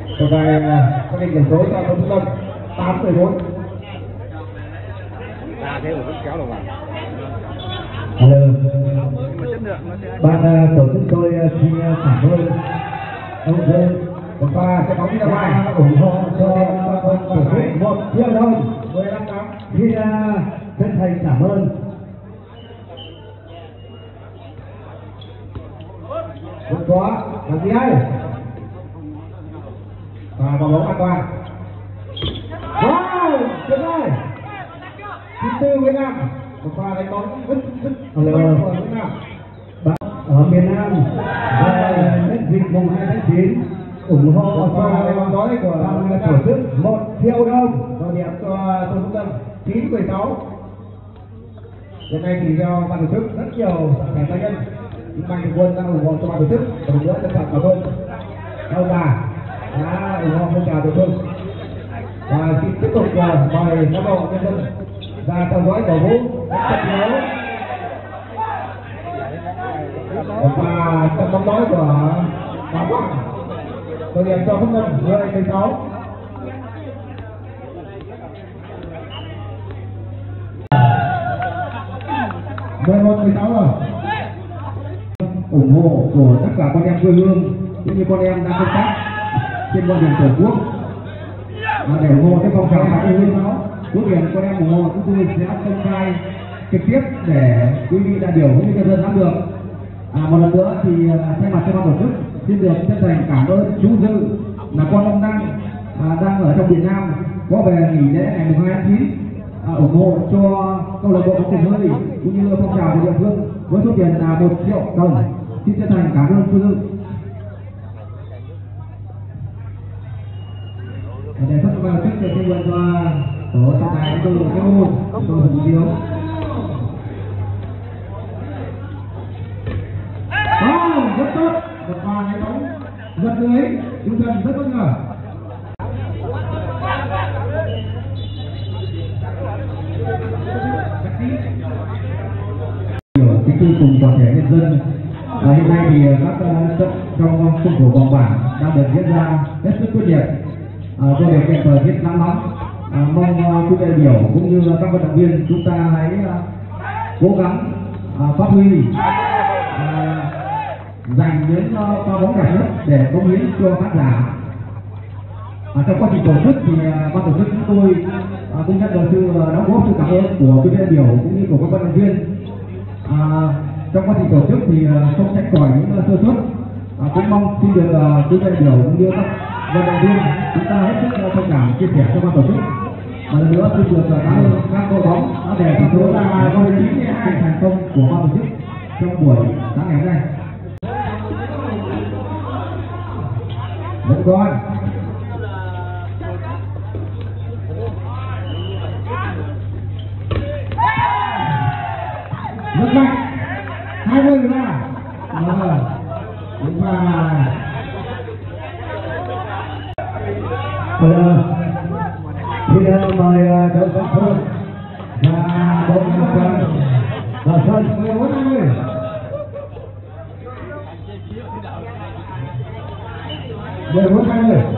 Hôm nay có định điểm số cho Trung Tâm 8-14. Ta thế mà vẫn kéo được vào. Ban tổ chức tôi xin cảm ơn ông Dương và sẽ có cái bài ủng hộ cho tổ chức 1 triệu đồng 15 năm. Xin chân thành cảm ơn. Vượt quá làm gì đây? Và bóng bóng an toàn. Wow, tuyệt vời. 94 Việt Nam. Và đánh bóng rất ở Việt Nam. Ở miền Nam nhân dịp mùng 2 tháng 9 ủng hộ cho cái bóng đói của tổ chức 1 triệu đồng và điểm cho Trung Tâm 9-16. Hiện nay thì theo ban tổ chức rất nhiều thẻ cá nhân những mạnh thường quân đang ủng hộ cho ban tổ chức và một nữa trân trọng cảm ơn ông bà đã ủng hộ phong trào địa phương. Và xin tiếp tục mời cán bộ nhân dân ra theo dõi cổ vũ trận đấu và trận bóng đói của Bảo Quang. Tôi điểm cho Phúc Ngân 10-16. rồi. Ủng hộ của tất cả con em quê hương cũng như con em đang công tác trên con đường tổ quốc để ủng hộ cái phong trào quê hương đó. Cuối điểm con em ủng hộ chúng tôi sẽ công khai trực tiếp để quý vị đại biểu cũng như nhân dân nắm được. Một lần nữa thì thay mặt cho ban tổ chức xin được chân thành cảm ơn chú Dự là con ông đang ở trong Việt Nam có về nghỉ lễ ngày 2 tháng 9 ủng hộ cho câu lạc bộ bóng chuyền hơi cũng như phong trào của địa phương với số tiền là 1 triệu đồng. Xin chân thành cảm ơn chú Dự. Để phát ban tổ chức xin mời cho tổ trọng tài từ cái môn tôi hùng diếu. Rất tốt, một pha đánh bóng giật lưới, tinh thần rất bất ngờ. Kính thưa cùng toàn thể nhân dân, hiện nay thì các trận trong khuôn khổ vòng bảng đang được diễn ra hết sức quyết liệt. Do điều kiện thời tiết nắng nóng, mong quý đại biểu cũng như các vận động viên chúng ta hãy cố gắng phát huy dành đến pha bóng đẹp nhất để cống hiến cho khán giả. Trong quá trình tổ chức thì ban tổ chức chúng tôi cũng nhận được sự đóng góp, sự cảm ơn của quý đại biểu cũng như của các vận động viên. Trong quá trình tổ chức thì không tránh khỏi những sơ suất, cũng mong xin được quý đại biểu cũng như các vận động viên chúng ta hết sức thông cảm chia sẻ cho ban tổ chức. Một lần nữa xin được cảm ơn các đội bóng đã để thành phố là có ý thành công của ban tổ chức trong buổi sáng ngày hôm nay. Vẫn còn rất mạnh 20 ra đúng là xin mời đội Văn Phương và đội Văn Phương vào sân 14-20. Mời 14-20.